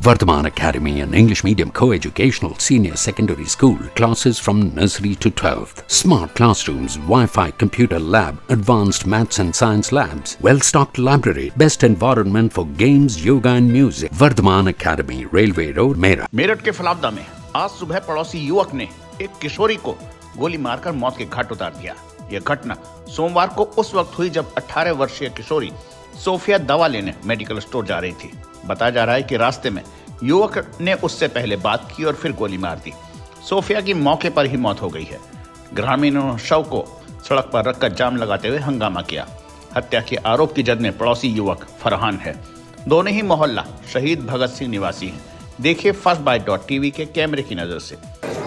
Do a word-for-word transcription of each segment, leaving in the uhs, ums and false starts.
Vardhaman Academy, an English medium co-educational senior secondary school, classes from nursery to twelfth. Smart classrooms, Wi-Fi computer lab, advanced maths and science labs, well-stocked library, best environment for games, yoga and music. Vardhaman Academy, Railway Road, Meerut. Meerut के फलावदा में आज सुबह पड़ोसी युवक ने एक किशोरी को गोली मारकर मौत के घाट उतार दिया। यह घटना सोमवार को उस वक्त हुई जब अठारह वर्षीय किशोरी सोफिया दवा लेने मेडिकल स्टोर जा रही थी। बताया जा रहा है कि रास्ते में युवक ने उससे पहले बात की और फिर गोली मार दी। सोफिया की मौके पर ही मौत हो गई है। ग्रामीणों ने शव को सड़क पर रखकर जाम लगाते हुए हंगामा किया। हत्या के आरोप की जद में पड़ोसी युवक फरहान है। दोनों ही मोहल्ला शहीद भगत सिंह निवासी हैं। देखिए फर्स्ट बाइट डॉट टीवी के कैमरे की नजर से।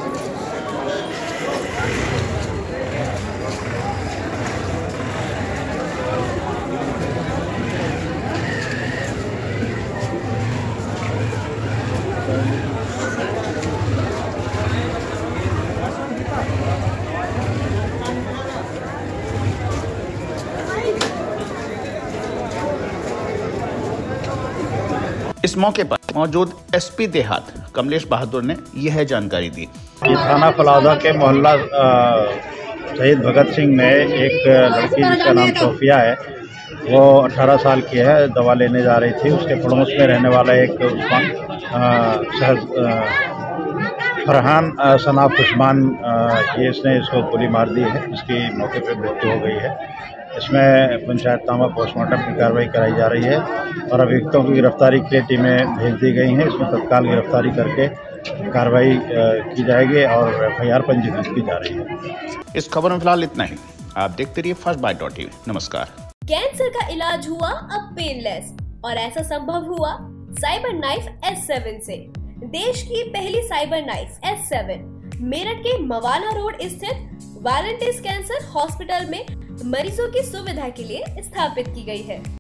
इस मौके पर मौजूद एसपी देहात कमलेश बहादुर ने यह जानकारी दी। थाना फलावदा के मोहल्ला शहीद भगत सिंह में एक लड़की जिसका नाम सोफिया है, वो अठारह साल की है, दवा लेने जा रही थी। उसके पड़ोस में रहने वाला एक उस्मान फरहान सनाफ उस्मान, ये इसने इसको गोली मार दी है। इसकी मौके पर मृत्यु हो गई है। इसमें पंचायतनामा पोस्टमार्टम की कार्रवाई कराई जा रही है और अभियुक्तों की गिरफ्तारी के लिए टीमें भेज दी गई हैं। इसमें तत्काल गिरफ्तारी करके कार्रवाई की जाएगी और एफ आई आर पंजीकृत की जा रही है। इस खबर में फिलहाल इतना ही। आप देखते रहिए फर्स्ट बाइट डॉट टीवी। नमस्कार। कैंसर का इलाज हुआ अब पेनलेस, और ऐसा संभव हुआ साइबर नाइफ एस सेवन से। देश की पहली cyber knife S seven Meerut के मवाना रोड स्थित वैलेंटिस कैंसर हॉस्पिटल में मरीजों की सुविधा के लिए स्थापित की गई है।